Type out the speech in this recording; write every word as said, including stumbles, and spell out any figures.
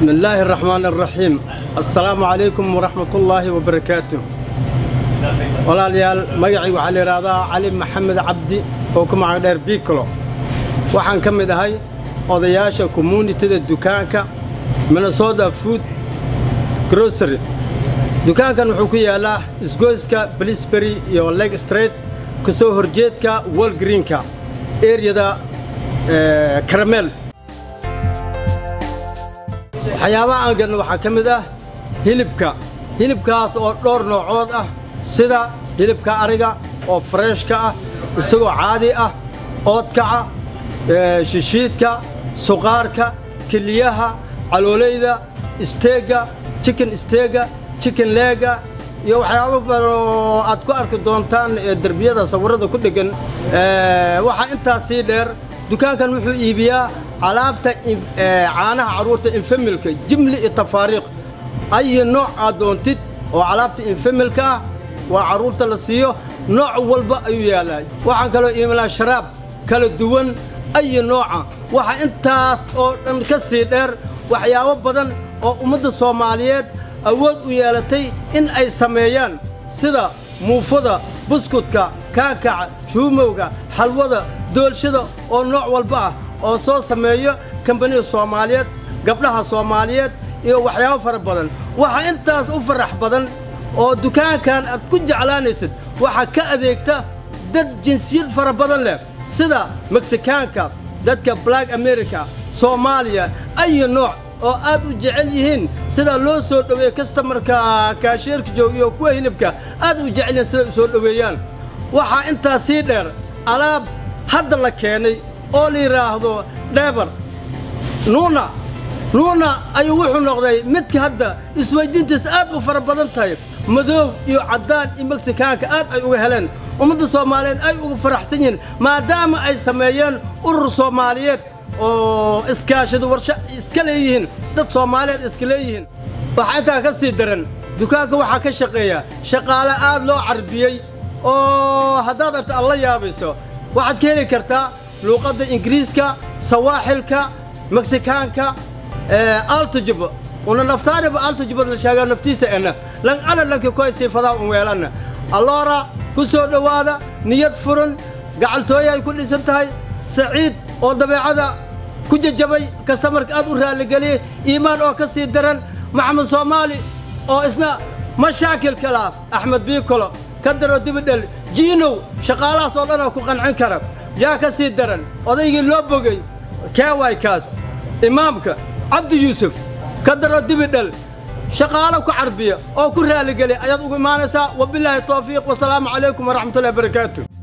بسم الله الرحمن الرحيم. السلام عليكم ورحمة الله وبركاته. ولا ليال مجيء وعلي رضا علي محمد عبدي وكم عقدر بيكلو وحن كم ده هاي قضياشة كومونيتي الدكان كا من صودا فود جروسري دكان كان حكي على إسقوس كا بليسبري يولج ستريت كسوهر جيت كا وول جرين كا إيريا دا اه كراميل حياة أنقلنا وحكمده هيلبكا هيلبكاس أو دور نوعود أه سدا هيلبكا أرجع أو فريش كا سو عادي أه أوت كا شيشيت كا سكر كا كليها علوليدا استيجا chicken استيجا chicken ليجا يو حياة برو أتكو أركض دونتان دربية ده صورته كل جن وح أنت سيدر دكان كان وحي يبيع علامته عانها عروته انفملك جملة التفاريق أي نوع أدونتيت وعلامته انفملك وعروته للسيو نوع والبا يالا وحن كانوا يملا شراب كانوا دوون أي نوع وح أنت كسيدر وحياة بدن ومد الصوماليات أود ويالتي إن أي سميان سدا موفدا بسكوتكا كاكا شوموكا حلودا دول شدا أو نوع والبا أو صوص سمية كمبني الصوماليات قبلها الصوماليات إيه وحياة فرق بدن وح أنت أفرح بدن أو دكان كان أتكج على نسد وح كأذيكتا دد جنسيات فرق بدن له سدا مكسيكانكا ددك بلاك أمريكا صوماليا أي نوع oo aad u jecel yihiin sida loo soo dhaweeyo customerka kaashirka joogiyo kuwa hilibka aad u jecel yihiin sida soo dhaweeyaan waxa inta si dheer alaab hadda la keenay oo la yiraahdo deebar nuuna nuuna ay wuxuu noqday midka hadda isweydiintiis aad u fara badan tahay madow iyo cadaan iyo mexicaanka aad ay uga heleen ummadda Soomaaliyeed ay ugu faraxsan yihiin maadaama ay sameeyeen urur Soomaaliyeed oo iskaashadu warsha iska leeyihiin dad Soomaaliyeed iska leeyihiin waxa inta ka sii daran dukaanka waxa ka shaqeeya shaqaale aad loo carbiyay oo hadaad arta alla yaabiso waxaad ka heli kartaa luqadda Ingiriiska sawaaxilka Mexicaanka ee altijib una naftaana ba altijib la sheegaa naftiisa ana lan ana lanka ku ay fadaa u weelana allora ku soo dhawaada niyad furan gacaltooy ay ku dhisan tahay سعيد oo dabeecada ku jajabay customer aad u raali galiyay iimaan oo ka sii daran maxamed Soomaali oo isna mashaakil kala Ahmed Bikolo ka daro dibadal Jino shaqaalahaas oo dhan ku qancin kara yaa ka sii daran odaygii loo bogay kaaway kaas imaamka Abdi Yusuf ka daro dibadal shaqaalaha ku carbiya oo ku raali galiyay ayaad ugu imaanaysaa wabillahi tawfiiq wa salaamu alaykum wa rahmatullahi wa barakatuh